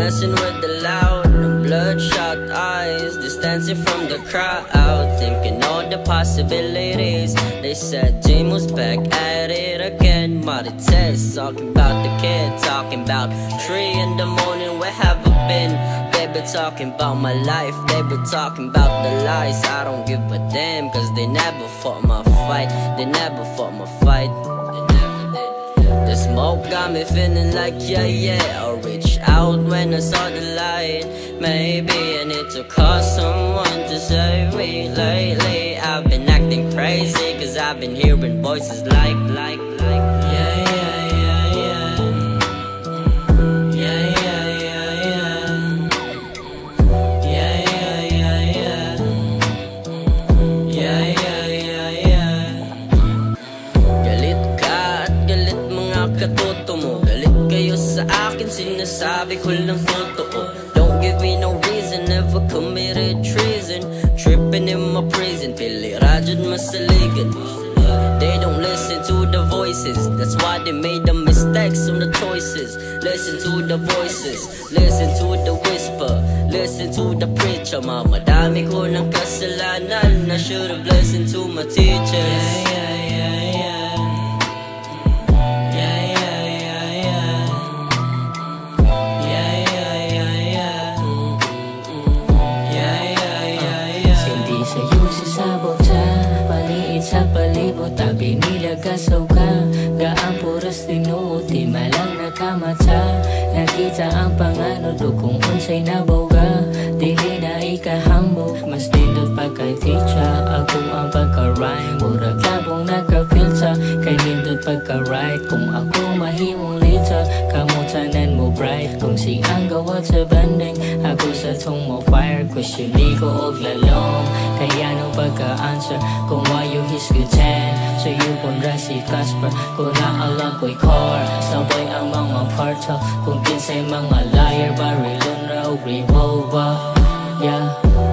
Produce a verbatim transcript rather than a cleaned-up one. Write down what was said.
messing with the loud, the bloodshot eyes, distancing from the crowd, thinking all the possibilities. They said JIMMU's back at it again. Marites talking about the kid, talking about three in the morning, where have I been? They been talking about my life, they been talking about the lies. I don't give a damn, cause they never fought my fight. They never fought my fight. The smoke got me feeling like yeah, yeah. I'll reach out when I saw the light. Maybe I need to call someone to save me. Lately I've been acting crazy, cause I've been hearing voices like, like, like yeah, yeah, yeah, yeah. Yeah, yeah, yeah, yeah. Yeah, yeah, yeah, yeah. Yeah, yeah, yeah, yeah. Galit ka at galit mga katoto mo. Galit kayo sa akin, sinasabi ko lang totoo. Don't give me no reason, never committed treason. Tripping in my prison, pili radyod masaligan. They don't listen to the voices, that's why they made the mistakes on the choices. Listen to the voices, listen to the whisper, listen to the preacher. Mama, dami ko ng kasalanan, I should've listened to my teachers. Yeah, yeah, yeah, yeah. Yeah, yeah, yeah, yeah. Yeah, yeah, yeah, yeah. Yeah, yeah, yeah, yeah. Hindi sa'yo sasabot sa paliit sa palibot, tabi nila kasaw ka. Gaan puros tinuot, di malang nakamata. Nakita ang panganod o kung unsay nabaw ka. Dili na ikahambog, mas dindot pagka-teacher. Ako ang pagka-rhyme, murag labong naka-filter. Kay dindot pagka-write, kung ako mahimong lita. Kamutanan mo bright, kung siyang gawat sa banding. Ako sa tong mo fire, question di ko og lalong. Kaya no pagka-answer, kung wayo his good ten. So you kung rasi Casper, kung naalang ko'y core. Sabay ang mga cartel, kung kinsay mga liar. Barilon ra o revolver, yeah.